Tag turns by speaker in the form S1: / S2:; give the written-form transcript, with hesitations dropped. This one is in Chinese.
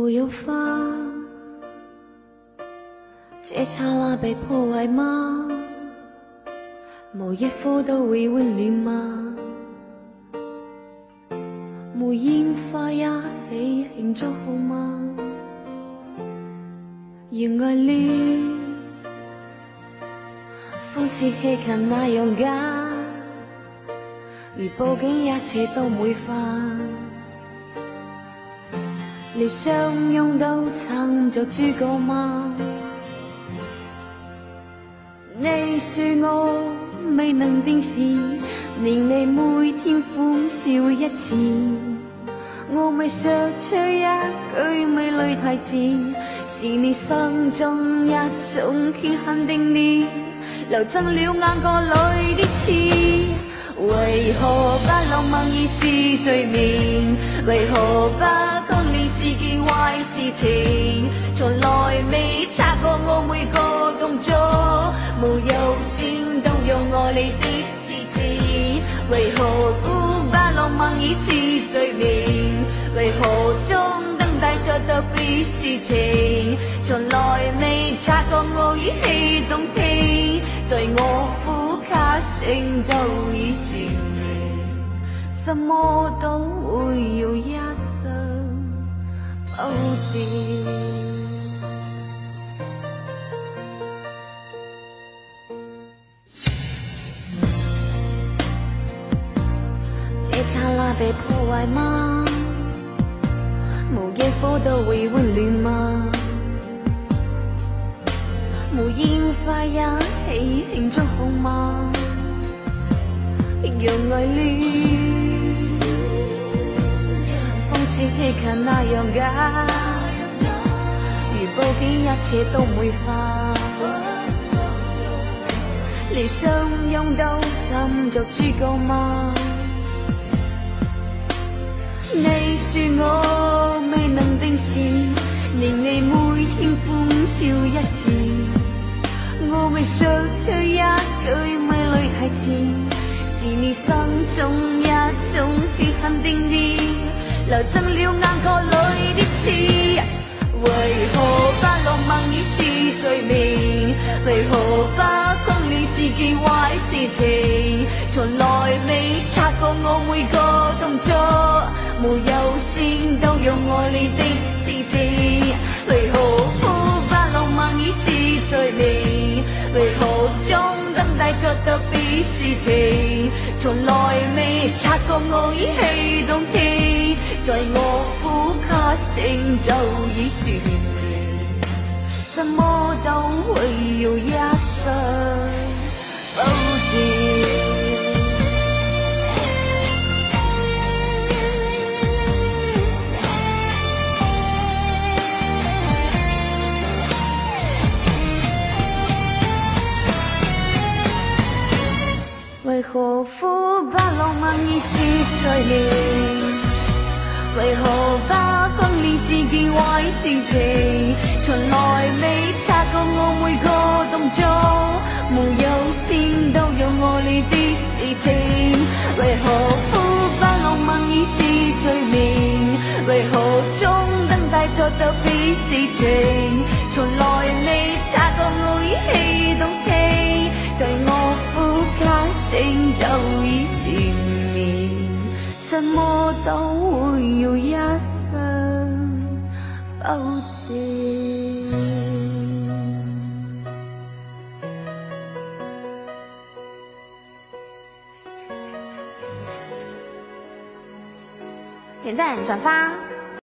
S1: 没有花，这刹那被破坏吗？每一颗都会温暖吗？没烟花一起庆祝好吗？原爱恋，风似气球那样假，如报警一切都唔会化。你相拥都撑着主角吗？你说我未能定时，令你每天苦笑一次。我未说出一句美丽台词，是你心中一种缺陷定义，留进了眼角里的刺。为何不浪漫已是罪名？为何不讲你是件坏事情？从来未察觉我每个动作，无有先动用爱你的意志。为何不浪漫已是罪名？为何将等待着特别事情？从来未察觉我语气动听，在我呼吸声就已说明，什么都会有一声保证。这刹那被破坏吗？每一颗都会温暖吗？没烟花一起庆祝好吗？让爱恋，风似气球那样假，如报警一切都唔会化。你相拥都撑着主角吗？你说我未能定时，令你每天欢笑一次。我未说出一句美丽台词，是你心中一种缺陷定义，留进了眼角里的刺。为何不浪漫已是罪名？为何不讲你是件坏事情？从来未察觉我每个动作，无有先都用爱你的意志。为何不浪漫已是罪名？为何将等待着特别事情？从来未察觉我语气动听，在我呼吸声就已说明，什么都会有一声保证。为何腐败浪漫已是罪名？为何不讲你是件坏事情？从来未察觉我每个动作，无有先都用爱你的意志。为何腐败浪漫已是罪名？为何总等待着特别事情？从来未察觉我语气动听，在我呼吸声就已说明，什么都会有一声保证。点赞、转发、